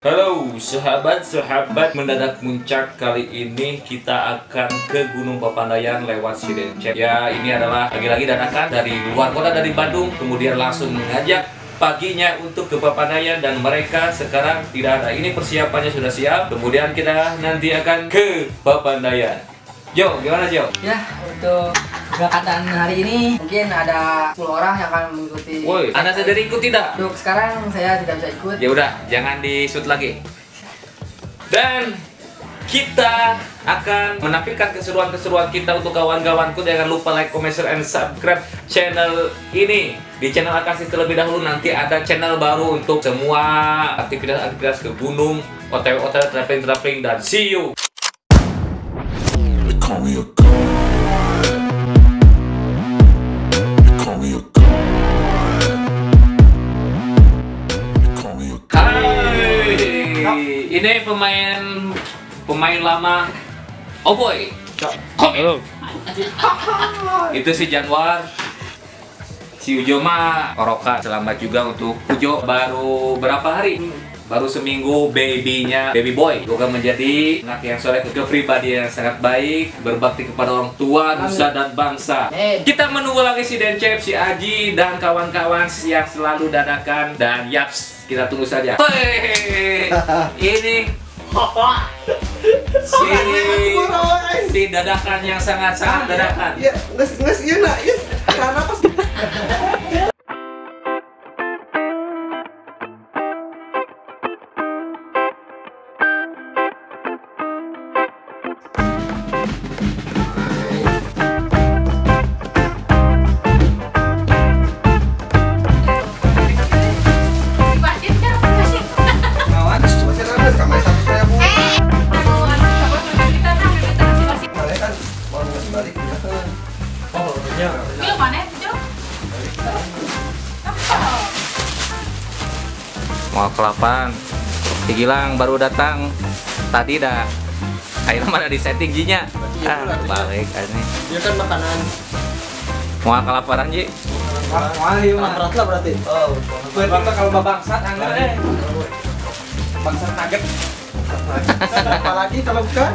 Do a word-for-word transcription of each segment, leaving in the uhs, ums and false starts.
Halo sahabat-sahabat mendadak muncak, kali ini kita akan ke Gunung Papandayan lewat Sidencep. Ya, ini adalah lagi-lagi dadakan dari luar kota, dari Bandung, kemudian langsung mengajak paginya untuk ke Papandayan, dan mereka sekarang tidak ada. Ini persiapannya sudah siap, kemudian kita nanti akan ke Papandayan. Jo, gimana Jo? Ya, untuk keberangkatan hari ini mungkin ada sepuluh orang yang akan mengikuti. Woi, Anda sendiri ikut tidak? Untuk sekarang saya tidak bisa ikut. Ya udah, jangan di-shoot lagi. Dan kita akan menampilkan keseruan-keseruan kita untuk kawan-kawanku. Jangan lupa like, comment, share, and subscribe channel ini. Di channel Akasih terlebih dahulu, nanti ada channel baru untuk semua aktivitas-aktivitas ke gunung, O T W-O T W, traveling-traveling, dan see you. Call me a god. Call me a god. Call me a god. Hai, ini pemain pemain lama. Oh boy. Halo. Itu si Januar. Si Ujo mah Oroka. Selamat juga untuk Ujo, baru berapa hari? Baru seminggu babynya, baby boy. Semoga menjadi anak yang soleh, kepribadian yang sangat baik, berbakti kepada orang tua, nusa dan bangsa. Hey. Kita menunggu lagi si Dencep, si Aji, dan kawan-kawan yang selalu dadakan. Dan yaps, kita tunggu saja. Hei, ini si, si dadakan yang sangat-sangat dadakan. Ya, nges nges iya nak, yes. Karena pas Mau ke lapangan, si Gilang baru datang tadi dah. Akhirnya mana di setting Jinya. Ah, balik ini. dia kan makanan. Mau ke lapangan Ji? Wah, iya berat lah berarti. Oh, Berarti kalau bangsat anggar eh. Bangsat nugget. apa lagi kalau bukan?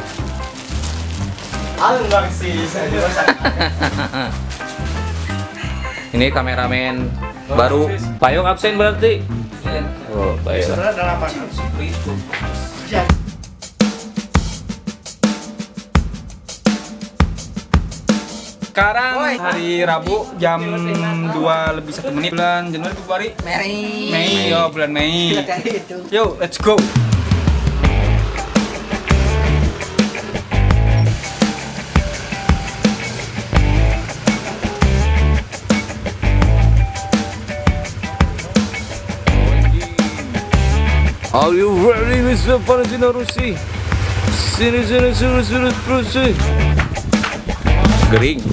Alung sih, saya juga. Ini kameramen baru. Payung absen berarti. Oh, baik. Sekarang hari Rabu jam dua lebih satu menit, bulan Januari Februari Mei. Mei, yo bulan Mei. Yo, let's go. Are you ready, Mister Valentino Rossi? Sini, sini, sini, sini, sini. Gering.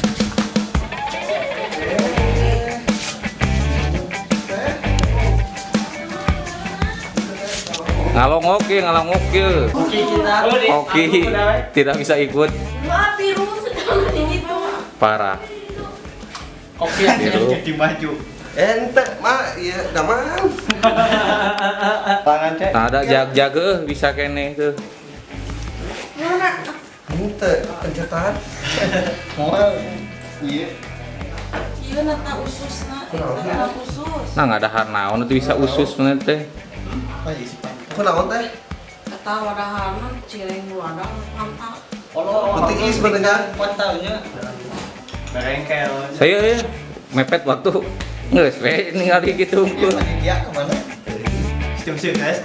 Ngalong oke, ngalong oke. Oke, kita. Oke, tidak bisa ikut. Wah, virus jangan gitu. Parah. Oke, jadi maju. Ente, mak, iya, damang. Tangan cek. Nah, ada jag-jaga bisa kene tuh. Mana? Ente, pencetan. Moal. Iya. Iya nata usus na, nata usus. Nah, nggak ada harnaon itu bisa usus bener teh. Kau naon teh? Kata wadahanan cireng wadang pantak. Penting is sebenarnya. Kuantalnya berengkel. Saya ya mepet waktu. Nggak sih, ningali gitu. Iya, kemana? Sistem sukses.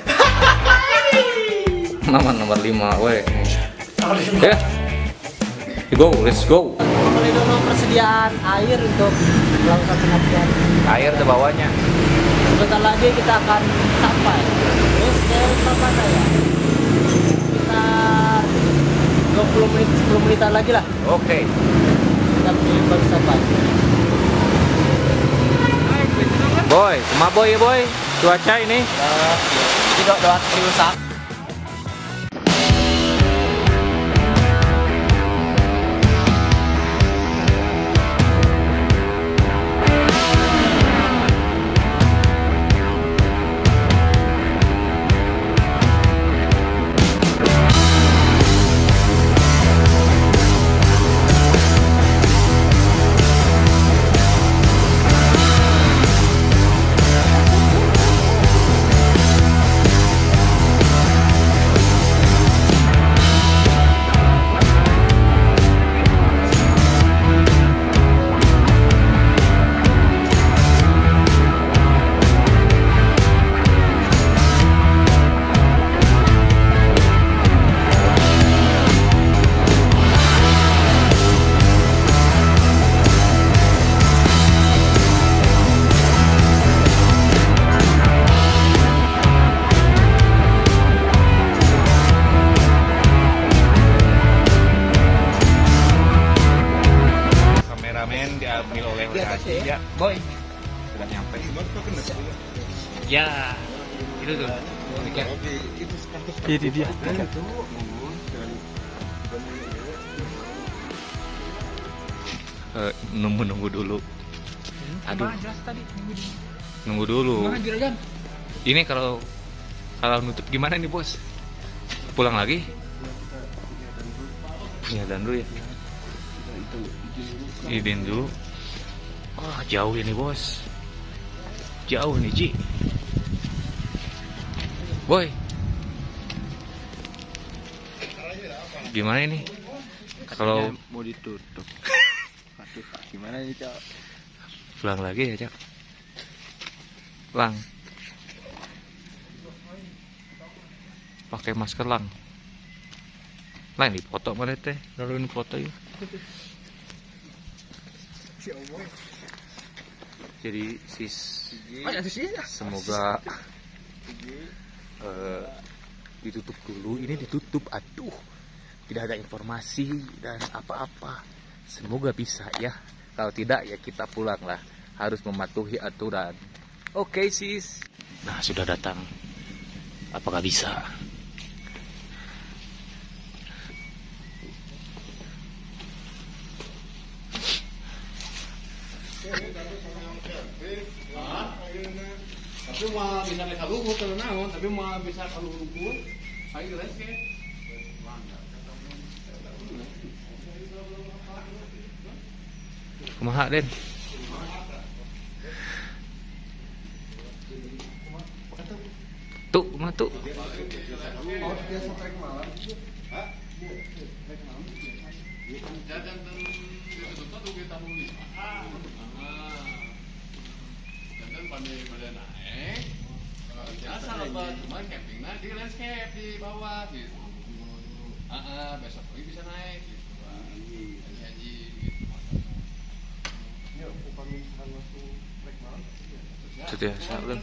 Nama nomor lima, weh. Ya, go, let's go. Melindungi persediaan air untuk melakukan pendakian. Air di bawahnya. Sebentar lagi kita akan sampai. Terus ke Papandayan. Sekitar dua puluh menit, sepuluh menitan lagi lah. Oke. Kita baru sampai. Boy, sama boy ya boy. Cuaca ini. Tidak doa diusak. agak nyampe. Ya, itu tuh. Mikir. Ini dia. Eh, nunggu nunggu dulu. Aduh. Nunggu dulu. Ini kalau kalau nutup gimana nih bos? Pulang lagi? Punya dan dulu ya. Izin dulu. Oh jauh ini bos. Jauh nih Ci. Boy. Gimana ini? Kalau mau ditutup. Aduh, gimana ini, Cak? pulang lagi ya, Cak. Lang. Pakai masker lang. Lang di foto mana teh? Lalu ini foto yuk. Jadi sis, semoga uh, ditutup dulu. Ini ditutup, aduh, tidak ada informasi dan apa-apa. Semoga bisa ya. Kalau tidak ya kita pulang lah. Harus mematuhi aturan. Oke sis. Nah sudah datang. Apakah bisa? Tapi mau bisa naik kaluhur kalau naon, tapi mau bisa kaluhur pun, ayo resket. Kumaha Den? Tuh, kumaha tuh? Pada naik, biasa apa cuma campingnya di landscape di bawah gitu. Ah, ah, besok lagi bisa naik gitu. Haji gitu. Ya, upah misalkan masuk trek malam. Itu ya, sablon.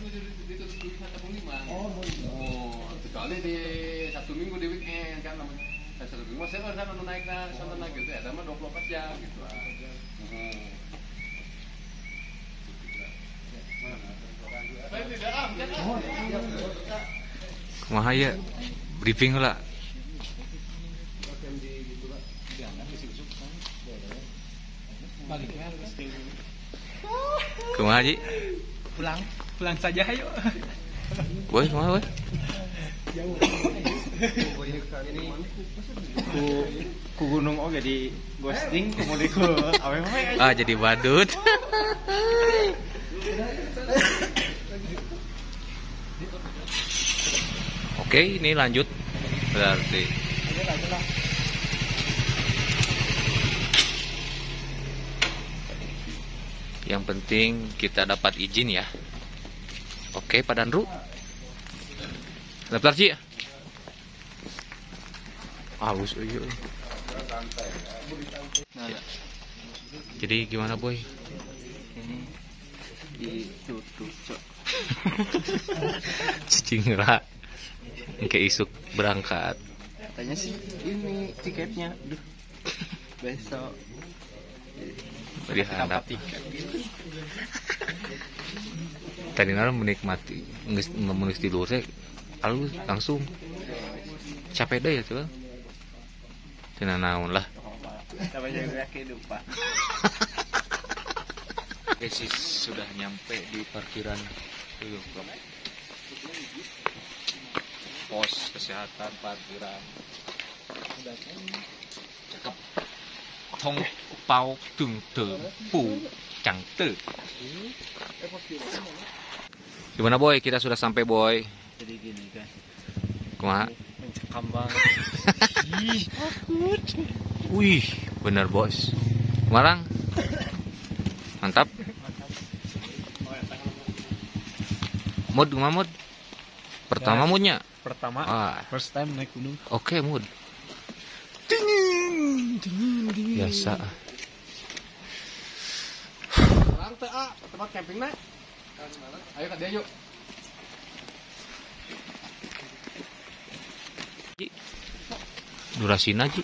Oh, kecuali di Sabtu Minggu di weekend kan namanya. Sabtu Minggu saya kan sana naik na, sana naik gitu ya, sama dua puluh empat jam gitu. Kumaha ya? Briefing lah. Kumaha Ji? Pulang, pulang saja ayo. Boy, kumaha boy? Ku ku gunung oge di ghosting kemudian ku awe-awe aja. Ah jadi badut. Oke, ini lanjut berarti. Yang penting kita dapat izin ya. Oke, Pak Danru. Daftar Ci ya? Halus aja. Jadi gimana boy? Ini ditutup, Cok. Cicing ngerak. Kayak isuk berangkat. Katanya sih ini tiketnya. Duh. Besok Berharap. Tadi nara menikmati, menulis tidur saya, lalu langsung capek deh ya coba. Tina naon lah. Apa jaga kehidupan. Oke sis, sudah nyampe di parkiran dulu pos kesehatan parkiran. Cakep. Tong pau tung te pu cang te. Gimana boy? Kita sudah sampai boy. Jadi gini guys. Kumaha? Mencekam banget. Ih, wih, bener bos. Marang. Mantap. Mood gimana mood? Pertama Ya. moodnya. Pertama, Ah. first time naik gunung. Oke mood. Biasa. Orang teh ah, tempat camping na. Ayo ke dia yuk. Durasinya Ji.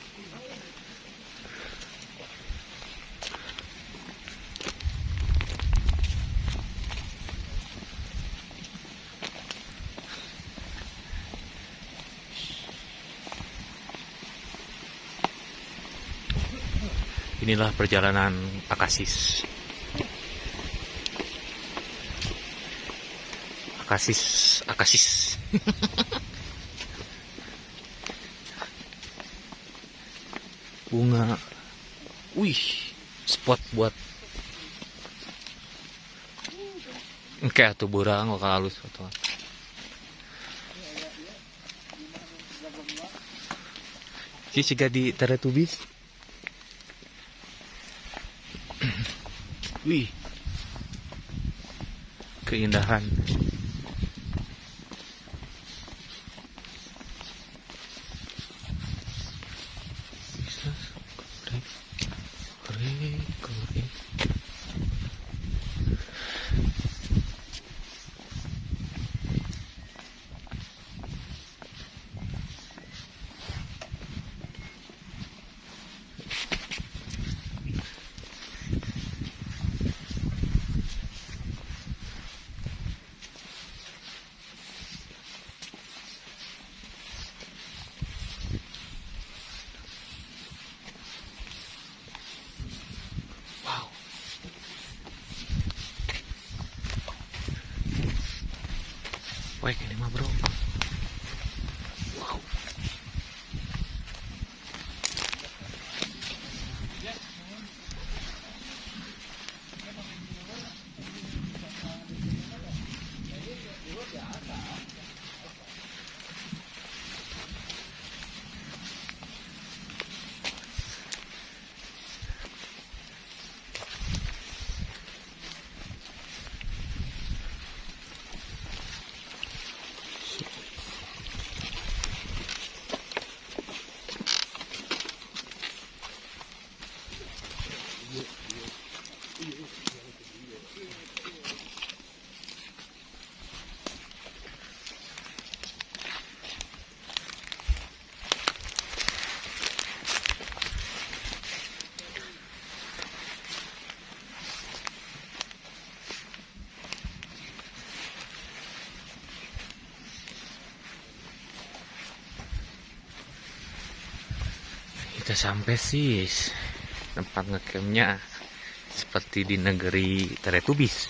Inilah perjalanan Akasis. Akasis, Akasis. Bunga. Wih, spot buat oke atuh burang kok halus atau si siga di Teletubbies. Wih, keindahan. Korek, korek. Wah, ini mah bro. Wow. Kita sampai sih tempat ngecampnya seperti di negeri Teletubbies.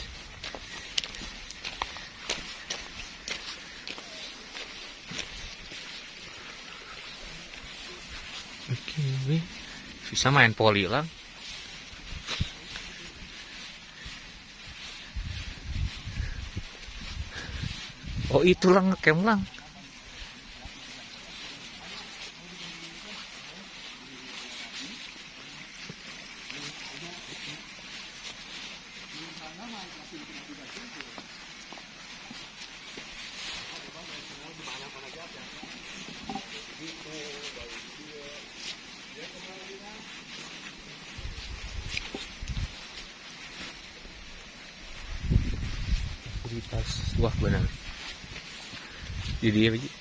Oke, bisa main poli lah. Oh itu lang ngecamp lang. Pas wah benar. Jadi apa sih?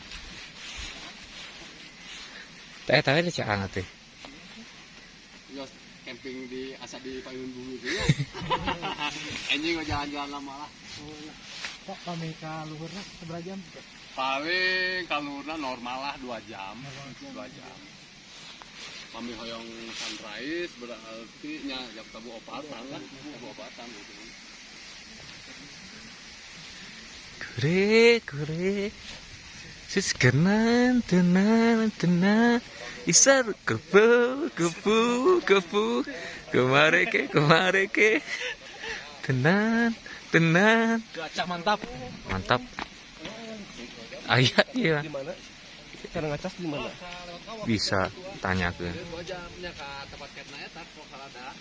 Teh teh ada cak hangat teh. Yos camping di asa di payung bumi itu ya. Anjing jalan-jalan lama lah. Kok kami ke luhurnya seberapa jam? Paling kalurna normal lah dua jam. dua jam. Kami hoyong sunrise berarti nya jam tabu opatan lah. Tabu opatan gitu. Kure kure sis kenan tenan tenan isar kepu kepu kepu kemare ke kemare ke tenan tenan Cuaca mantap. mantap ayat ya Di mana? Cara ngacas di mana? bisa tanya ke Dua jamnya ke tempat kena eta kok kalada.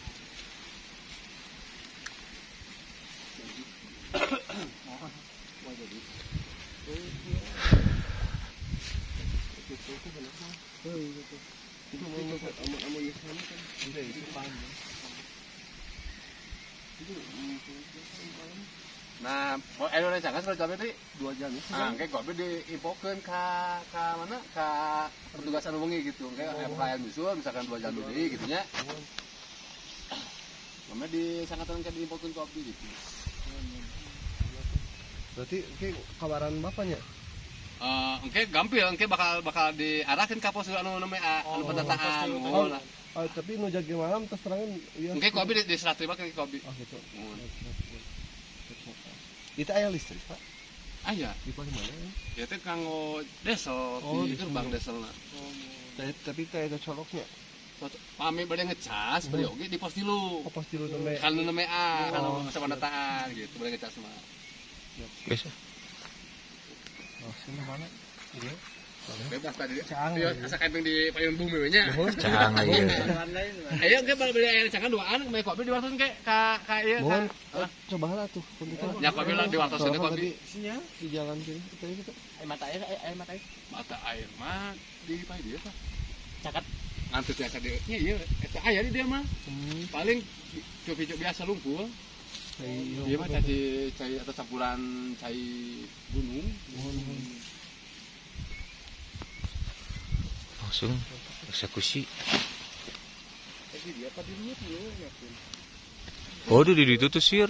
Nah, mau Indonesia kan sudah sampai dua jam itu. Ah, kayak kok diinfokeun ka ka mana? Ka petugas anu wengi gitu. Kayak pelayan musuh misalkan dua jam deui gitu nya. Namanya di sangatan kayak diinfokeun ke abdi gitu. Berarti ke kabaran bapaknya? Eh, engke gampil, engke bakal bakal diarahkeun ka pos anu namanya anu pendataan. Oh, Oh, tapi nu jagi malam terus terangan iya. Mungkin kopi di, di serah terima ke kopi. Oh gitu. Itu aya listrik, Pak. Aya. Di pos mana? Ya teh kanggo desel Oh, di gerbang deselna. Tapi tapi teh ada coloknya. Pami bade ngecas, beli oge di pos tilu. Oh, pos tilu teme. Kan nu A, kalau sama dataan gitu, bade ngecas mah. Biasa. Oh, sini mana? Iya. Bebas tadi. Iya, asa camping di payung bumi we nya. Cang aja. Ayo ge bal beli air cangan duaan, make kopi diwartokeun ke ka ka ieu Mohon ka. cobalah tuh. Ya kopi lah diwartokeun kopi. Sinya di jalan sini. Kita itu. Air mata air, air mata air. Mata air mah di pai dia tah. Cakat. Ngantus ya ka dieu. Nya ieu eta aya di dia mah. Paling copi biasa lumpur. Iya mah cai cai atau campuran cai gunung. Langsung eksekusi. Oh, di itu tuh sir.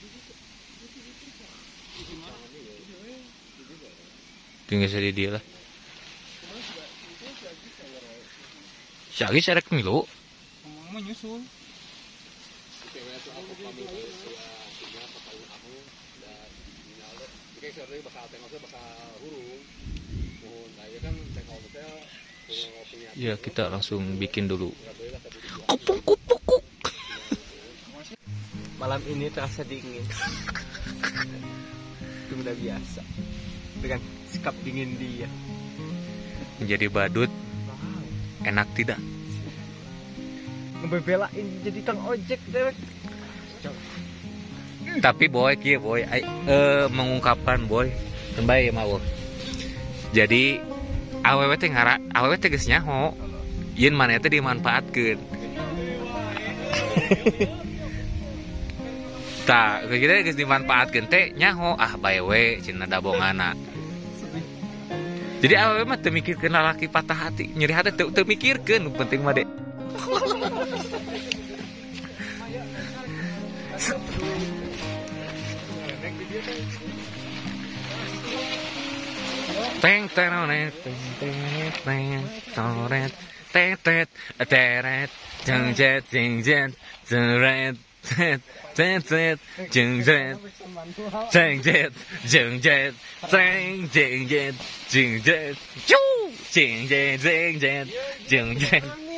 Tinggal saya dia lah. Siapa sih rek milu? Menyusul. Ya kita langsung bikin dulu. Kupuk kupuk kupuk. Malam ini terasa dingin. Itu udah biasa. Dengan sikap dingin dia. Menjadi badut. Enak tidak? Ngebebelain jadi kang ojek dewek. Tapi boy, kia boy, I, uh, mengungkapkan boy, kembali ya mau. Jadi awewe teh ngara, awewe teh geus nyaho, yen mana teh dimanfaatkeun. Tah, kita geus dimanfaatkeun teh nyaho, ah bae we cenah dabongana. Jadi awewe mah teu mikirkeun lalaki patah hati, nyeri hati teu teu mikirkeun, penting mah deh. Teng teronet teng teng toret tet tet teret jeng jet jeng jet teret tet tet tet jeng jet jeng jet jeng jet jeng jeng jet jeng jet cu jeng jet jeng jet jeng jet.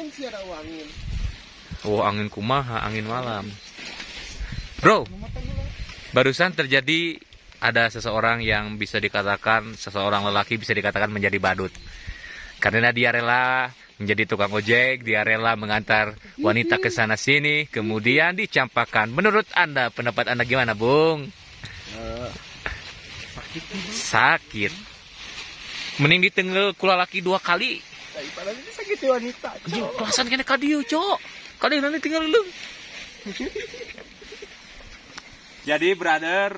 Oh, angin kumaha, angin malam. Bro, barusan terjadi ada seseorang yang bisa dikatakan, seseorang lelaki bisa dikatakan menjadi badut. Karena dia rela menjadi tukang ojek, dia rela mengantar wanita ke sana sini, kemudian dicampakkan. Menurut Anda, pendapat Anda gimana, Bung? Uh, sakit. Sakit. Mending ditenggel kula laki dua kali. Daripada ini sakit wanita. Iya, perasaan kena kadiu, Cok. Kadiu nanti tinggal dulu. Jadi, brother,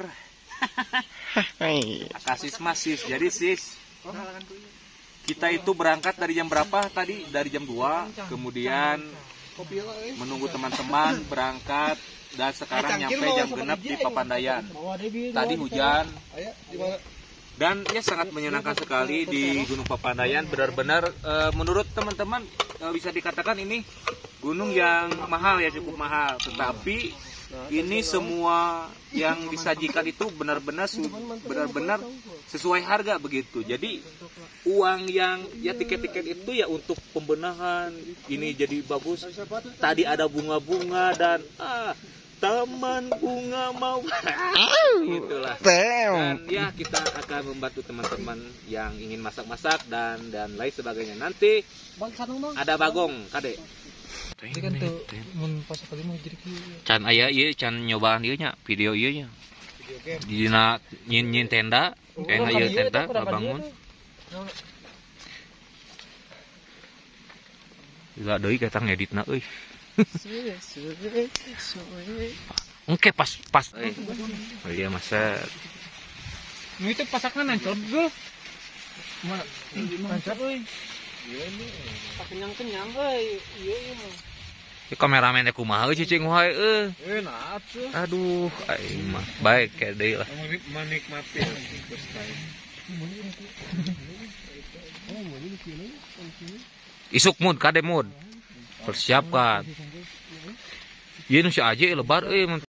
kasis masis. Jadi sis, kita itu berangkat dari jam berapa tadi? Dari jam dua, kemudian menunggu teman-teman berangkat dan sekarang nyampe jam genap di Papandayan. Tadi hujan dan ya sangat menyenangkan sekali di Gunung Papandayan. Benar-benar e, menurut teman-teman e, bisa dikatakan ini gunung yang mahal ya, cukup mahal. Tetapi ini semua yang disajikan itu benar-benar benar-benar sesuai harga begitu. Jadi uang yang ya tiket-tiket itu ya untuk pembenahan ini jadi bagus. Tadi ada bunga-bunga dan ah taman bunga mau itulah. Dan ya kita akan membantu teman-teman yang ingin masak-masak dan dan lain sebagainya. Nanti ada bagong, Kade. Ini kan tuh mun pas kali mau jadi kieu. Can aya ieu can nyobaan ieu nya, video ieu nya. Dina nyin-nyin tenda, kayak ieu tenda bangun. Gila deui katang ngeditna euy. Engke pas pas euy. Oh iya masa. Nu itu pasakna nancol dulu. Mana? Nancol euy. Ieu nih. Kenyang-kenyang euy. Ieu mah. Ya kameramen teh kumaha euy cicing wae euy. Eh nah atuh. Aduh, aing mah baik kayak deui lah. Menikmati Isuk mood, kade mood. persiapkan. Ieu nu si Aji lebar euy